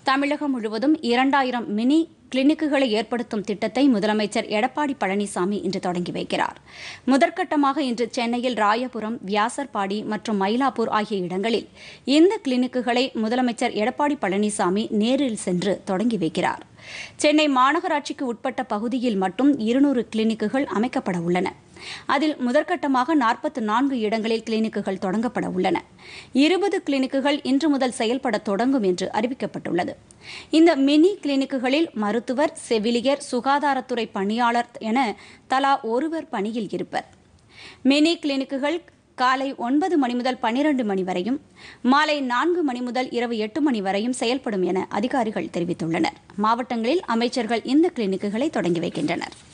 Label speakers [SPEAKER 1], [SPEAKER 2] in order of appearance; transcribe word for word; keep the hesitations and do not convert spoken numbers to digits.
[SPEAKER 1] தமிழகம் முழுவதும் இரண்டாயிரம் மினி கிளினிக்குகளை ஏற்படுத்தும் திட்டத்தை முதலமைச்சர் எடப்பாடி பழனிசாமி இன்று தொடங்கி வைக்கிறார். முதற்கட்டமாக இன்று சென்னையில் ராயபுரம், வியாசர்பாடி மற்றும் மயிலாப்பூர் ஆகிய இடங்களில் இந்த கிளினிக்குகளை முதலமைச்சர் எடப்பாடி பழனிசாமி நேரில் சென்று தொடங்கி வைக்கிறார். சென்னை மாநகராட்சிக்கு உட்பட்ட பகுதியில் மட்டும் இருநூறு கிளினிக்குகள் அமைக்கப்பட உள்ளன. அதில் முதற்கட்டமாக நாற்பத்தி நான்கு இடங்களில் கிளினிக்குகள் தொடங்கப்பட உள்ளன. இருபது கிளினிக்குகள் இன்று முதல் செயல்பட தொடங்கும் என்று அறிவிக்கப்பட்டுள்ளது. இந்த மினி கிளினிக்குகளில் மருத்துவர், செவிலியர், சுகாதாரத்துறை பணியாளர் என தலா ஒருவர் பணியில் இருப்பர். மினி கிளினிக்குகள் காலை ஒன்பது மணி முதல் பனிரண்டு மணி வரையும், மாலை நான்கு மணி முதல் இரவு எட்டு மணி வரையும் செயல்படும் என அதிகாரிகள் தெரிவித்துள்ளனர். மாவட்டங்களில் அமைச்சர்கள் இந்த கிளினிக்குகளை தொடங்கி வைக்கின்றனர்.